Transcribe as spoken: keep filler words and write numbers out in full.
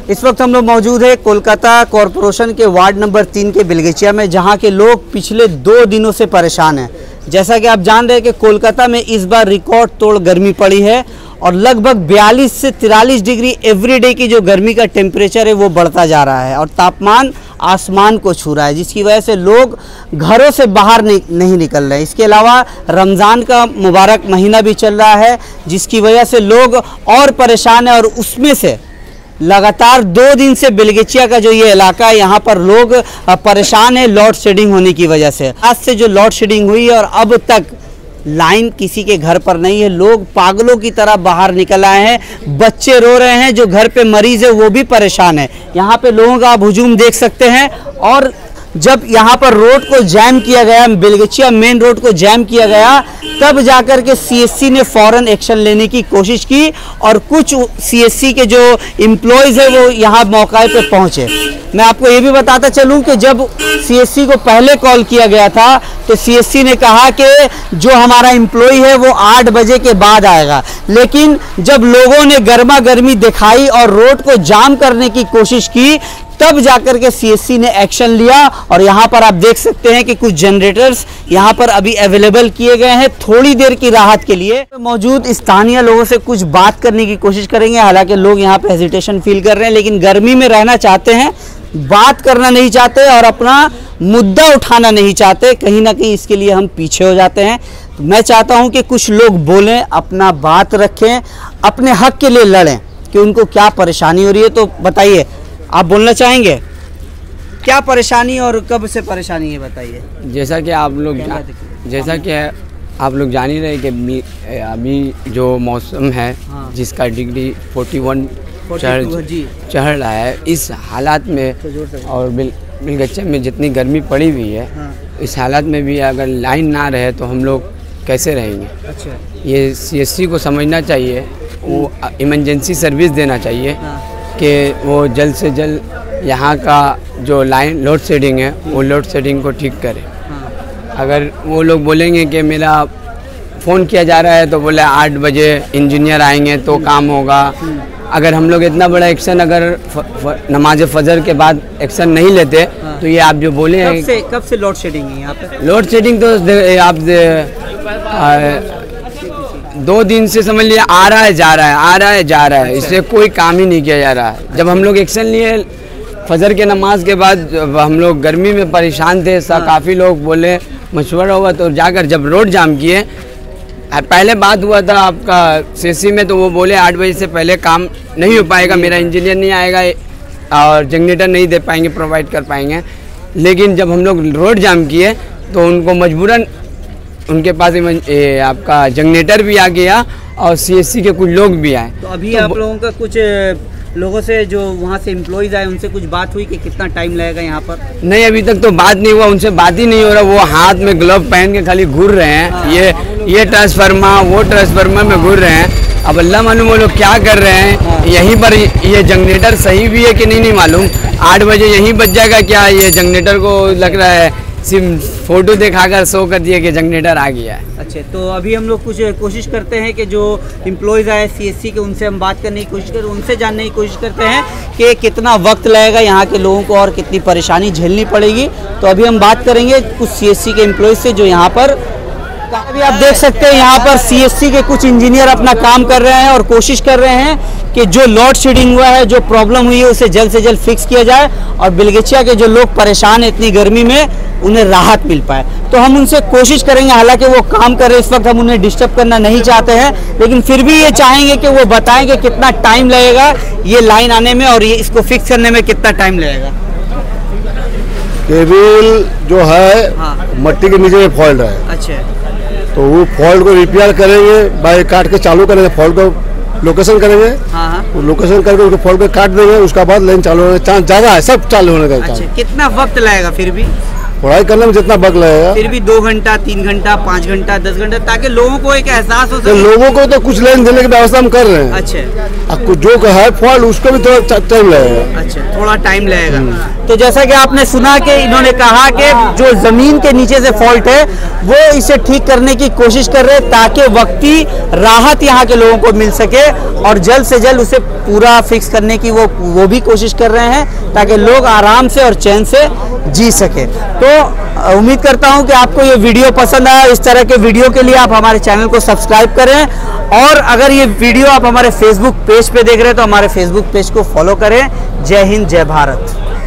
इस वक्त हम लोग मौजूद है कोलकाता कॉरपोरेशन के वार्ड नंबर तीन के बिलगेचिया में, जहां के लोग पिछले दो दिनों से परेशान हैं। जैसा कि आप जान रहे हैं कि कोलकाता में इस बार रिकॉर्ड तोड़ गर्मी पड़ी है और लगभग बयालीस से तिरालीस डिग्री एवरीडे की जो गर्मी का टेम्परेचर है वो बढ़ता जा रहा है और तापमान आसमान को छू रहा है, जिसकी वजह से लोग घरों से बाहर नहीं, नहीं निकल रहे। इसके अलावा रमज़ान का मुबारक महीना भी चल रहा है, जिसकी वजह से लोग और परेशान हैं और उसमें से लगातार दो दिन से बिलगेचिया का जो ये इलाका है यहाँ पर लोग परेशान है लोड शेडिंग होने की वजह से। आज से जो लोड शेडिंग हुई और अब तक लाइन किसी के घर पर नहीं है। लोग पागलों की तरह बाहर निकल आए हैं, बच्चे रो रहे हैं, जो घर पे मरीज है वो भी परेशान है। यहाँ पे लोगों का आप हुजूम देख सकते हैं। और जब यहाँ पर रोड को जैम किया गया, बिलगेचिया मेन रोड को जैम किया गया, तब जाकर के सीएससी ने फौरन एक्शन लेने की कोशिश की और कुछ सीएससी के जो एम्प्लॉयज़ है वो यहाँ मौके पे पहुँचे। मैं आपको ये भी बताता चलूँ कि जब सीएससी को पहले कॉल किया गया था तो सीएससी ने कहा कि जो हमारा एम्प्लॉय है वो आठ बजे के बाद आएगा, लेकिन जब लोगों ने गर्मा गर्मी दिखाई और रोड को जाम करने की कोशिश की तब जाकर के सीएससी ने एक्शन लिया। और यहाँ पर आप देख सकते हैं कि कुछ जनरेटर्स यहाँ पर अभी अवेलेबल किए गए हैं थोड़ी देर की राहत के लिए। तो मौजूद स्थानीय लोगों से कुछ बात करने की कोशिश करेंगे। हालांकि लोग यहाँ पे हेजिटेशन फील कर रहे हैं, लेकिन गर्मी में रहना चाहते हैं, बात करना नहीं चाहते और अपना मुद्दा उठाना नहीं चाहते। कहीं ना कहीं इसके लिए हम पीछे हो जाते हैं। तो मैं चाहता हूँ कि कुछ लोग बोलें, अपना बात रखें, अपने हक के लिए लड़ें कि उनको क्या परेशानी हो रही है। तो बताइए, आप बोलना चाहेंगे क्या परेशानी और कब से परेशानी है, बताइए। जैसा कि आप लोग जैसा कि आप लोग जान ही रहे कि अभी जो मौसम है, हाँ। जिसका डिग्री इकतालीस चढ़ चढ़ रहा है, इस हालात में और बिल बिलगेचिया में जितनी गर्मी पड़ी हुई है, हाँ। इस हालात में भी अगर लाइन ना रहे तो हम लोग कैसे रहेंगे। अच्छा। ये सीएससी को समझना चाहिए, वो इमरजेंसी सर्विस देना चाहिए, हाँ। कि वो जल्द से जल्द यहाँ का जो लाइन लोड शेडिंग है वो लोड शेडिंग को ठीक करे। हाँ। अगर वो लोग बोलेंगे कि मेरा फ़ोन किया जा रहा है तो बोले आठ बजे इंजीनियर आएंगे तो काम होगा। अगर हम लोग इतना बड़ा एक्शन अगर फ, फ, नमाज फजर के बाद एक्शन नहीं लेते, हाँ। तो ये आप जो बोले हैं कब से कब से लोड शेडिंग है यहाँ पे? लोड शेडिंग तो आप आ, दो दिन से समझ लिया आ रहा है जा रहा है आ रहा है जा रहा है, इससे कोई काम ही नहीं किया जा रहा है। जब हम लोग एक्शन लिए फजर के नमाज के बाद, जब हम लोग गर्मी में परेशान थे, हाँ। काफ़ी लोग बोले मशवरा हुआ तो जाकर जब रोड जाम किए, पहले बात हुआ था आपका सीएससी में, तो वो बोले आठ बजे से पहले काम नहीं हो पाएगा, मेरा इंजीनियर नहीं आएगा और जनरेटर नहीं दे पाएंगे, प्रोवाइड कर पाएंगे। लेकिन जब हम लोग रोड जाम किए तो उनको मजबूरन उनके पास ए, आपका जनरेटर भी आ गया और सीएससी के कुछ लोग भी आए। तो अभी तो आप लोगों का कुछ लोगों से जो वहाँ से एम्प्लॉयज़ आए उनसे कुछ बात हुई कि कितना टाइम लगेगा यहाँ पर? नहीं, अभी तक तो बात नहीं हुआ, उनसे बात ही नहीं हो रहा। वो हाथ में ग्लव पहन के खाली घूर रहे हैं, हाँ। ये ये ट्रांसफार्मर वो ट्रांसफार्मर में घूर रहे हैं। अब अल्लाह मालूम वो लोग क्या कर रहे हैं, हाँ। यहीं पर ये जनरेटर सही भी है कि नहीं नहीं मालूम। आठ बजे यहीं बच जाएगा क्या? ये जनरेटर को लग रहा है सिर्फ फोटो दिखाकर शो कर दिया कि जनरेटर आ गया है। अच्छा, तो अभी हम लोग कुछ कोशिश करते हैं कि जो एम्प्लॉयज़ आए सीएससी के, उनसे हम बात करने की कोशिश करें, उनसे जानने की कोशिश करते हैं कि कितना वक्त लगेगा यहाँ के लोगों को और कितनी परेशानी झेलनी पड़ेगी। तो अभी हम बात करेंगे कुछ सीएससी के एम्प्लॉयज़ से जो यहाँ पर, अभी आप देख सकते हैं यहाँ पर सीएससी के कुछ इंजीनियर अपना काम कर रहे हैं और कोशिश कर रहे हैं कि जो लोड शेडिंग हुआ है, जो प्रॉब्लम हुई है, उसे जल्द से जल्द फिक्स किया जाए और बिलगेचिया के जो लोग परेशान हैं इतनी गर्मी में, उन्हें राहत मिल पाए। तो हम उनसे कोशिश करेंगे, हालांकि वो काम कर रहे हैं इस वक्त, हम उन्हें डिस्टर्ब करना नहीं चाहते हैं, लेकिन फिर भी ये चाहेंगे कि वो बताएं कि कितना टाइम लगेगा ये लाइन आने में और ये इसको फिक्स करने में कितना टाइम लगेगा। केबल जो है, हाँ। मट्टी के नीचे में फॉल्ट है। अच्छा। तो वो फॉल्ट को रिपेयर करेंगे, बाइक काट के चालू करेंगे, फॉल्ट को लोकेशन करेंगे, हाँ। लोकेशन करके उसको फॉल्ट को काट देंगे, उसके बाद लाइन चालू होने का चांस ज़्यादा है, सब चालू होने का। अच्छा, कितना वक्त लगेगा फिर भी? पढ़ाई करने में जितना वक्त लगेगा, फिर भी दो घंटा तीन घंटा पाँच घंटा दस घंटा, ताकि लोगों को एक एहसास हो सके। लोगों को तो कुछ लाइन देने की व्यवस्था हम कर रहे हैं। अच्छा। अब जो है फॉल्ट उसको भी थोड़ा टाइम लगेगा। अच्छा, थोड़ा टाइम लगेगा। तो जैसा कि आपने सुना कि इन्होंने कहा कि जो जमीन के नीचे से फॉल्ट है वो इसे ठीक करने की कोशिश कर रहे हैं ताकि वक्ती राहत यहाँ के लोगों को मिल सके और जल्द से जल्द उसे पूरा फिक्स करने की वो वो भी कोशिश कर रहे हैं ताकि लोग आराम से और चैन से जी सके। तो उम्मीद करता हूं कि आपको ये वीडियो पसंद आया। इस तरह के वीडियो के लिए आप हमारे चैनल को सब्सक्राइब करें, और अगर ये वीडियो आप हमारे फेसबुक पेज पे देख रहे हैं तो हमारे फेसबुक पेज को फॉलो करें। जय हिंद, जय भारत।